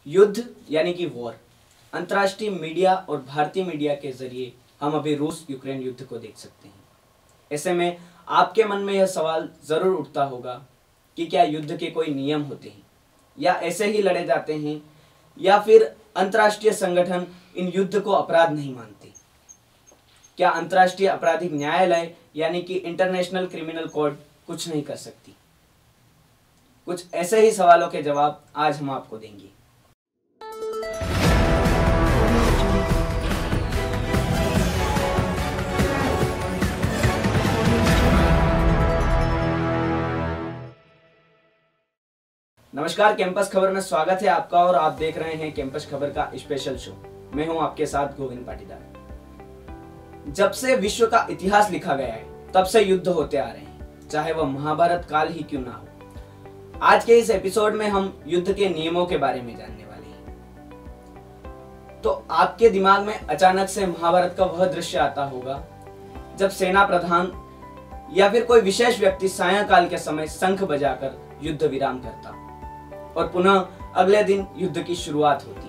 युद्ध यानी कि वॉर, अंतर्राष्ट्रीय मीडिया और भारतीय मीडिया के जरिए हम अभी रूस यूक्रेन युद्ध को देख सकते हैं। ऐसे में आपके मन में यह सवाल जरूर उठता होगा कि क्या युद्ध के कोई नियम होते हैं या ऐसे ही लड़े जाते हैं, या फिर अंतर्राष्ट्रीय संगठन इन युद्ध को अपराध नहीं मानते। क्या अंतर्राष्ट्रीय आपराधिक न्यायालय यानी कि इंटरनेशनल क्रिमिनल कोर्ट कुछ नहीं कर सकती? कुछ ऐसे ही सवालों के जवाब आज हम आपको देंगे। नमस्कार, कैंपस खबर में स्वागत है आपका और आप देख रहे हैं कैंपस खबर का स्पेशल शो। मैं हूं आपके साथ गोविंद पाटीदार। जब से विश्व का इतिहास लिखा गया है तब से युद्ध होते आ रहे हैं, चाहे वह महाभारत काल ही क्यों ना हो। आज के इस एपिसोड में हम युद्ध के नियमों के बारे में जानने वाले हैं। तो आपके दिमाग में अचानक से महाभारत का वह दृश्य आता होगा जब सेना प्रधान या फिर कोई विशेष व्यक्ति सायंकाल के समय शंख बजाकर युद्ध विराम करता और पुनः अगले दिन युद्ध की शुरुआत होती।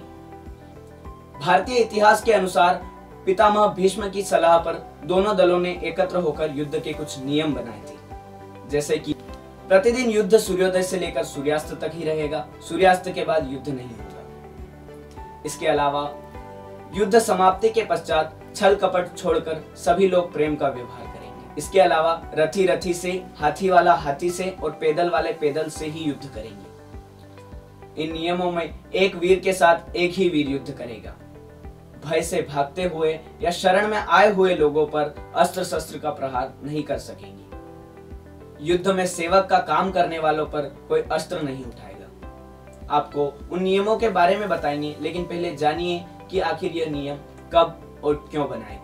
भारतीय इतिहास के अनुसार पितामह भीष्म की सलाह पर दोनों दलों ने एकत्र होकर युद्ध के कुछ नियम बनाए थे, जैसे कि प्रतिदिन युद्ध सूर्योदय से लेकर सूर्यास्त तक ही रहेगा, सूर्यास्त के बाद युद्ध नहीं होगा। इसके अलावा युद्ध समाप्ति के पश्चात छल कपट छोड़कर सभी लोग प्रेम का व्यवहार करेंगे। इसके अलावा रथी रथी से, हाथी वाला हाथी से और पैदल वाले पैदल से ही युद्ध करेंगे। इन नियमों में एक वीर के साथ एक ही वीर युद्ध करेगा। भय से भागते हुए या शरण में आए हुए लोगों पर अस्त्र शस्त्र का प्रहार नहीं कर सकेंगे। युद्ध में सेवक का काम करने वालों पर कोई अस्त्र नहीं उठाएगा। आपको उन नियमों के बारे में बताएंगे, लेकिन पहले जानिए कि आखिर यह नियम कब और क्यों बनाए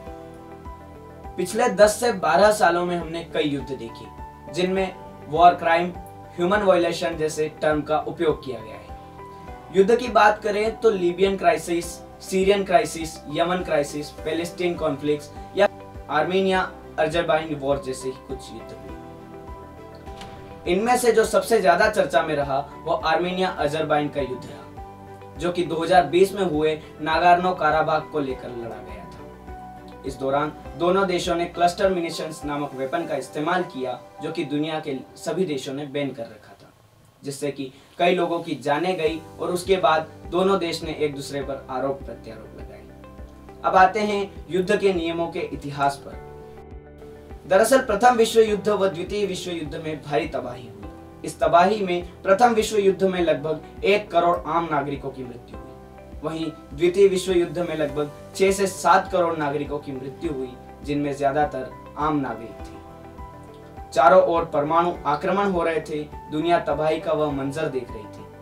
गए। पिछले 10 से 12 सालों में हमने कई युद्ध देखे, जिनमें वॉर क्राइम, ह्यूमन वायलेशन जैसे टर्म का उपयोग किया गया है। युद्ध की बात करें तो Libyan crisis, Syrian crisis, Yemen crisis, Palestine conflicts या आर्मेनिया अजरबैजान वॉर जैसे ही कुछ युद्ध हुए। इनमें से जो सबसे ज्यादा चर्चा में रहा वो आर्मेनिया अजरबैजान का युद्ध रहा, जो कि 2020 में हुए नागोर्नो काराबाख को लेकर लड़ा गया था। इस दौरान दोनों देशों ने क्लस्टर म्यूनिशंस नामक वेपन का इस्तेमाल किया, जो कि दुनिया के सभी देशों ने बैन कर रखा था, जिससे कि कई लोगों की जानें गई और उसके बाद दोनों देश ने एक दूसरे पर आरोप प्रत्यारोप लगाए। अब आते हैं युद्ध के नियमों के इतिहास पर। दरअसल प्रथम विश्व युद्ध व द्वितीय विश्व युद्ध में भारी तबाही हुई। इस तबाही में प्रथम विश्व युद्ध में लगभग 1 करोड़ आम नागरिकों की मृत्यु हुई। वहीं द्वितीय विश्व युद्ध में लगभग 6 से 7 करोड़ नागरिकों की मृत्यु हुई, जिनमें ज्यादातर आम नागरिक थे। चारों ओर परमाणु आक्रमण हो रहे थे। दुनिया तबाही का वह मंजर देख रही थी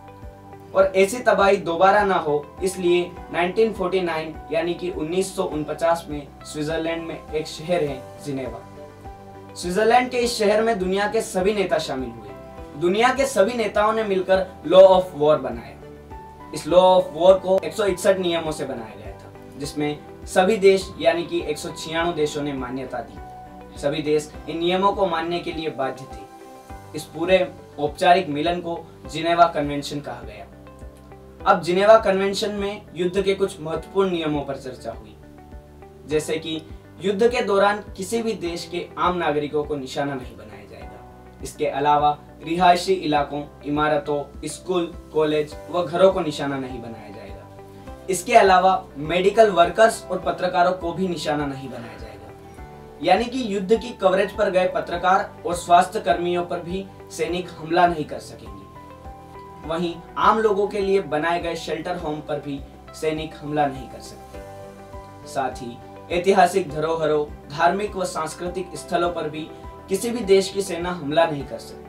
और ऐसी तबाही दोबारा ना हो, इसलिए 1949 यानी कि 1949 में स्विट्जरलैंड में एक शहर है जिनेवा। स्विट्जरलैंड के इस शहर में दुनिया के सभी नेता शामिल हुए। दुनिया के सभी नेताओं ने मिलकर लॉ ऑफ वॉर बनाया। इस लॉ ऑफ वॉर को 161 नियमों से बनाया गया था, जिसमें सभी देश यानी कि 196 देशों ने मान्यता दी। सभी देश इन नियमों को मानने के लिए बाध्य थे। इस पूरे औपचारिक मिलन को जिनेवा कन्वेंशन कहा गया। अब जिनेवा कन्वेंशन में युद्ध के कुछ महत्वपूर्ण नियमों पर चर्चा हुई, जैसे कि युद्ध के दौरान किसी भी देश के आम नागरिकों को निशाना नहीं बनाया जाएगा। इसके अलावा रिहायशी इलाकों, इमारतों, स्कूल, कॉलेज व घरों को निशाना नहीं बनाया जाएगा। इसके अलावा मेडिकल वर्कर्स और पत्रकारों को भी निशाना नहीं बनाया जाएगा। यानी कि युद्ध की कवरेज पर गए पत्रकार और स्वास्थ्य कर्मियों पर भी सैनिक हमला नहीं कर सकेंगे। वहीं आम लोगों के लिए बनाए गए शेल्टर होम पर भी सैनिक हमला नहीं कर सकते। साथ ही ऐतिहासिक धरोहरों, धार्मिक व सांस्कृतिक स्थलों पर भी किसी भी देश की सेना हमला नहीं कर सकती।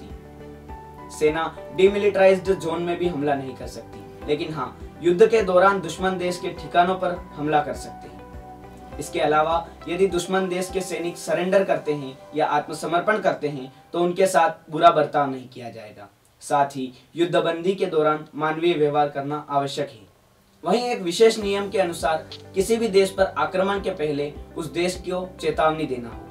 सेना डिमिलिटराइज्ड जोन में भी हमला नहीं कर सकती, लेकिन हाँ, युद्ध के दौरान दुश्मन देश के ठिकानों पर हमला कर सकते हैं। इसके अलावा यदि दुश्मन देश के सैनिक सरेंडर करते हैं या आत्मसमर्पण करते हैं तो उनके साथ बुरा बर्ताव नहीं किया जाएगा। साथ ही युद्धबंदी के दौरान मानवीय व्यवहार करना आवश्यक है। वहीं एक विशेष नियम के अनुसार किसी भी देश पर आक्रमण के पहले उस देश को चेतावनी देना होगा।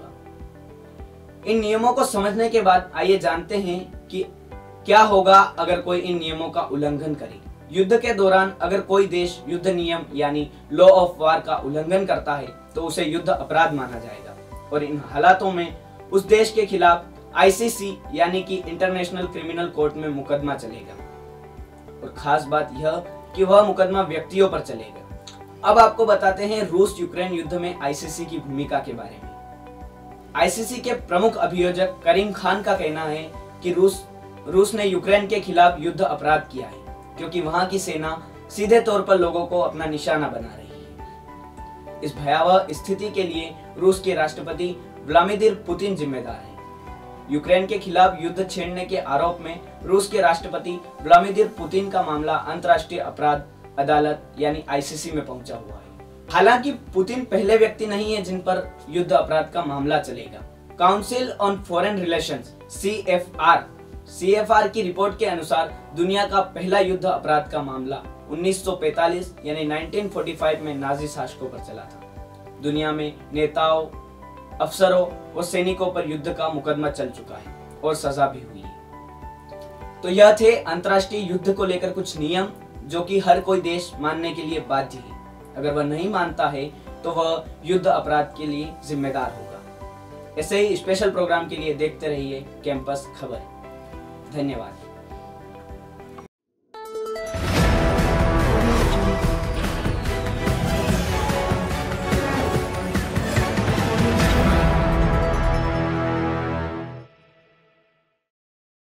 इन नियमों को समझने के बाद आइए जानते हैं कि क्या होगा अगर कोई इन नियमों का उल्लंघन करे। युद्ध के दौरान अगर कोई देश युद्ध नियम यानी लॉ ऑफ वार का उल्लंघन करता है तो उसे युद्ध अपराध माना जाएगा और इन हालातों में उस देश के खिलाफ आईसीसी यानी कि इंटरनेशनल क्रिमिनल कोर्ट में मुकदमा चलेगा। और खास बात यह कि वह मुकदमा व्यक्तियों पर चलेगा। अब आपको बताते हैं रूस यूक्रेन युद्ध में आईसीसी की भूमिका के बारे में। आईसीसी के प्रमुख अभियोजक करीम खान का कहना है कि रूस ने यूक्रेन के खिलाफ युद्ध अपराध किया है क्योंकि वहां की सेना सीधे तौर पर लोगों को अपना निशाना बना रही है। इस भयावह स्थिति के लिए रूस के राष्ट्रपति व्लादिमीर पुतिन जिम्मेदार हैं। यूक्रेन के खिलाफ युद्ध छेड़ने के आरोप में रूस के राष्ट्रपति व्लादिमीर पुतिन का मामला अंतर्राष्ट्रीय अपराध अदालत यानी आईसीसी में पहुंचा हुआ है। हालांकि पुतिन पहले व्यक्ति नहीं है जिन पर युद्ध अपराध का मामला चलेगा। Council on foreign relations CFR की रिपोर्ट के अनुसार दुनिया का पहला युद्ध अपराध का मामला 1945 यानी 1945 में नाजी शासकों पर चला था। दुनिया में नेताओं, अफसरों और सैनिकों पर युद्ध का मुकदमा चल चुका है और सजा भी हुई है। तो यह थे अंतर्राष्ट्रीय युद्ध को लेकर कुछ नियम जो कि हर कोई देश मानने के लिए बाध्य है। अगर वह नहीं मानता है तो वह युद्ध अपराध के लिए जिम्मेदार होगा। ऐसे ही स्पेशल प्रोग्राम के लिए देखते रहिए कैंपस खबर। धन्यवाद।